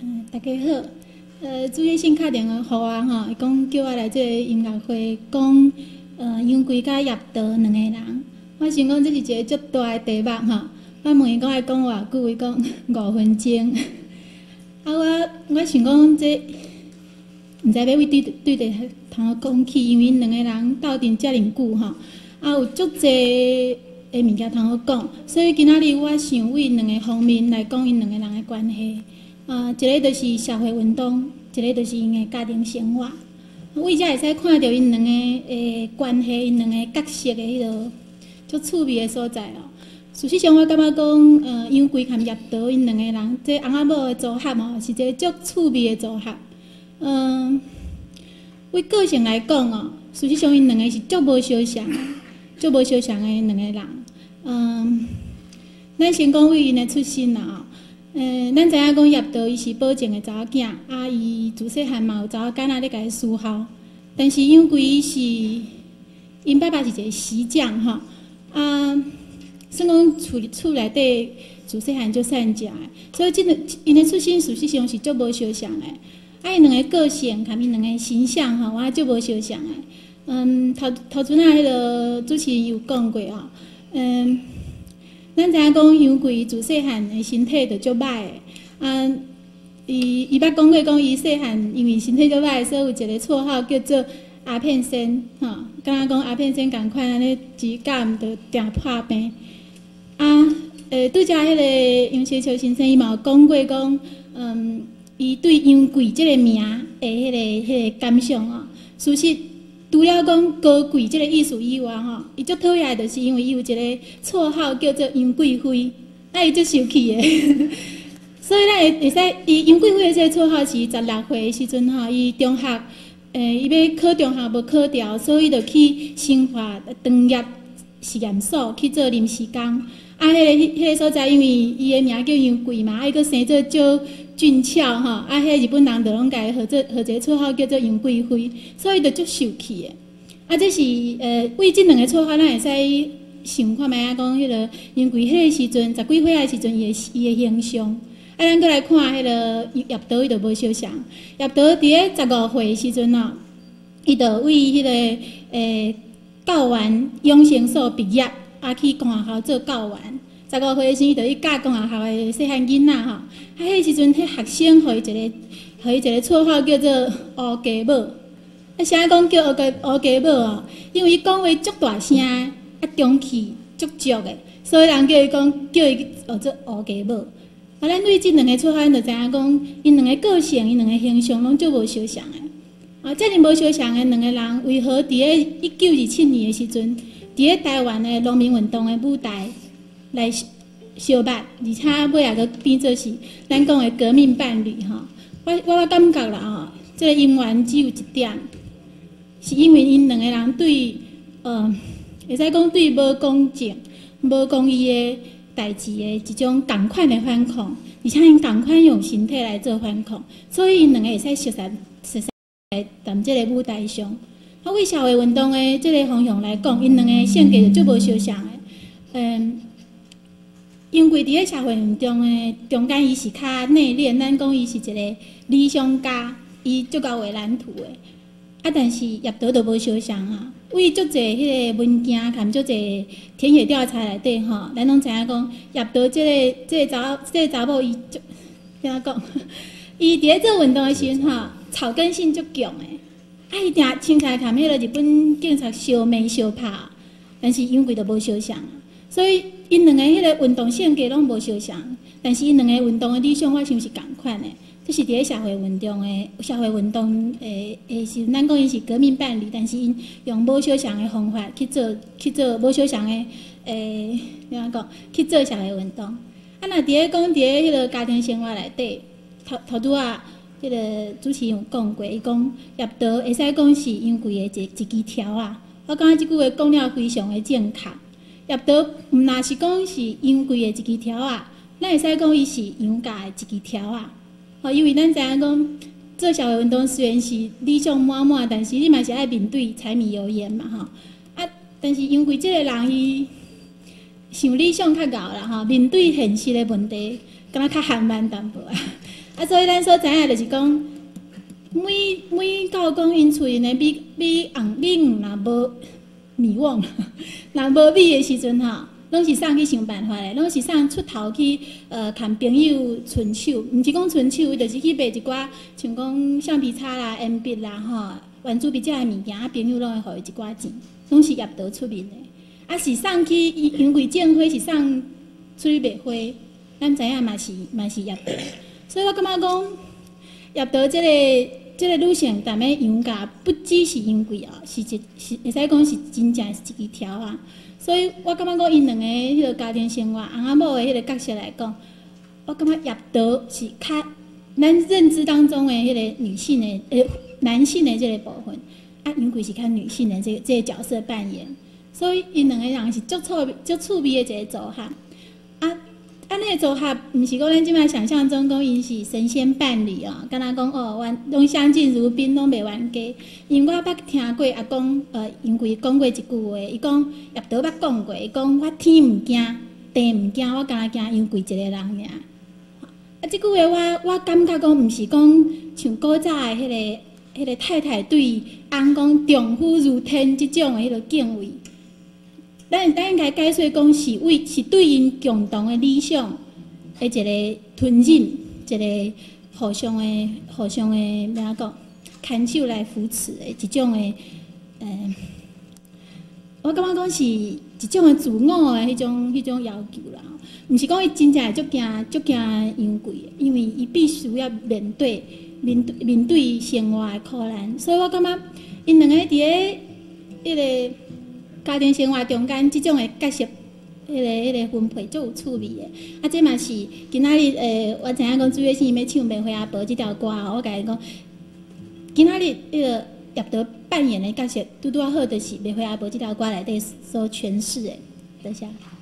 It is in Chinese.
大家好。主席先敲电话给我吼，伊讲叫我来这个音乐会，讲杨贵甲叶桃两个人。我想讲这是一个足大的题目吼。我问伊讲爱讲偌久，伊讲5分钟。我想讲这，毋知要为对地通讲起，因为因两个人斗阵遮尔久吼，有足济的物件通讲，所以今仔日我想为两个方面来讲因两个人的关系。一个就是社会运动，一个就是因的家庭生活。为遮会使看到因两个的关系，因两个角色的迄个足趣味的所在哦。事实上，我感觉讲，杨贵和叶桃因两个人，这翁仔某的组合哦，是一个足趣味的组合。为个性来讲哦，事实上因两个是足无相像的，足无相像的两个人。咱先讲为因的出身啦哦。咱知影讲叶桃伊是保证的查某囝，伊自细汉嘛有查某囡仔咧甲伊伺候，但是杨贵伊是因爸爸是一个石匠吼，算讲厝内底自细汉足善食的，所以因的出身事实上是足无相像的。因两个个性甲因两个形象吼，我足无相像的。头阵迄个主持人有讲过哦，咱知影讲杨贵自细汉的身体就足歹的，伊捌讲过讲伊细汉因为身体足歹，所以有一个绰号叫做阿片仙，吼，敢若讲阿片仙共款安尼指甲毋着定破病。拄则迄个杨雪球先生伊嘛有讲过讲，伊对杨贵即个名的迄个感想哦，事实。除了讲高贵即个意思以外吼，伊足讨厌的就是因为伊有一个绰号叫做杨贵妃，伊足受气的。所以咱会使，伊杨贵妃的这个绰号是16岁的时阵吼，伊中学，伊要考中学无考掉，所以就去生化农业实验所去做临时工。迄个所在，因为伊的名叫杨贵嘛，伊佫生做足俊俏吼，迄日本人就拢家伊号一个绰号叫做杨贵妃，所以就足受气的。这是为即两个绰号，咱会使想看觅讲迄个杨贵迄个时阵10几岁的时阵，伊的形象。咱佫来看迄个叶桃，伊就无相像。叶桃伫咧15岁的时阵哦，伊就为迄个教员养成所毕业。去公学校做教员，15岁时伊就去教公学校的细汉囡仔吼。迄时阵，迄学生互伊一个绰号叫做乌家母。啥讲叫乌家母哦？因为伊讲话足大声，中气足足的，所以人叫伊做乌家母。咱对即两个绰号，咱就知影讲，因两个个性、因两个形象拢足无相像的。遮尔无相像的两个人，为何伫咧1927年的时阵？伫咧台湾的农民运动的舞台来相捌，而且尾也佫变做是咱讲的革命伴侣吼。我感觉啦吼，这个因缘只有一点，是因为因两个人对会使讲对无公正、无公义的代志的一种共款的反抗，而且因共款用身体来做反抗，所以因两个会使熟悉来站这个舞台上。为社会运动的这个方向来讲，因两个性格就足无相像的。杨贵伫咧社会运动的中间，伊是较内敛，咱讲伊是一个理想家，伊足够画蓝图的。但是叶桃就无相像啊。为足济迄个文件，含足济田野调查内底吼，咱拢知影讲叶桃这个查某伊足怎讲？伊伫咧做运动的时阵吼，草根性足强的。伊定凊彩含迄个日本警察相骂相拍，但是杨贵就无相像，所以因两个迄个运动性格拢无相像，但是因两个运动的理想我想是共款的，这是伫咧社会运动的是咱讲伊是革命伴侣，但是因用无相像的方法去做无相像的怎讲去做社会运动。若伫咧讲伫咧迄个家庭生活内底，头拄啊。迄个主持人有讲过，伊讲叶桃会使讲是杨贵的一支条啊。我感觉即句话讲了非常的正确。叶桃毋若是讲是杨贵的一支条啊，咱会使讲伊是杨家的一支条啊。因为咱知影讲做社会运动虽然是理想满满，但是你嘛是爱面对柴米油盐嘛吼。但是杨贵即个人伊想理想较厚啦吼，面对现实的问题，敢若较含慢淡薄啊。 所以咱所知影就是讲，每到讲因厝因的米红若无米旺，若无米的时阵吼，拢是送去想办法的，拢是送出头去牵朋友伸手，毋是讲伸手，就是去买一寡像讲橡皮擦啦、铅笔啦吼、玩具笔遮的物件，朋友拢会互伊一寡钱，拢是业道出面的。是送去因为种花是送出去卖花，咱知影嘛是业道，所以我感觉讲业道即个女性踮咧养家，不只是因为哦，是会使讲是真正是一条啊。所以我感觉讲因两个迄个家庭生活，翁仔某的迄个角色来讲，我感觉业道是较咱认知当中的迄个女性的男性的这个部分，因为是较女性的这个角色扮演。所以因两个人是足趣味的一个组合，安尼个组合，毋是讲咱即摆想象中讲因是神仙伴侣哦，敢若讲哦，拢相敬如宾，拢袂冤家。因为我捌听过阿公因为讲过一句话，伊讲叶道捌讲过，伊讲我天毋惊，地毋惊，我敢若惊因为一个人尔。即句话我感觉讲毋是讲像古早的迄个太太对翁讲丈夫如天即种的迄个敬畏。咱应该解说讲是对因共同的理想的一个吞忍，一个互相的怎讲，牵手来扶持的一种的我感觉讲是一种的自我的迄种要求啦，毋是讲伊真正足惊昂贵的，因为伊必须要面对生活的苦难，所以我感觉因两个伫咧迄个家庭生活中间，即种的角色，迄个分配足有趣味的。这嘛是今仔日我知影讲主要是要唱《梅花阿婆》这条歌我甲伊讲，今仔日迄个叶道扮演的角色，拄好，就是《梅花阿婆》这条歌内底所诠释的，多谢。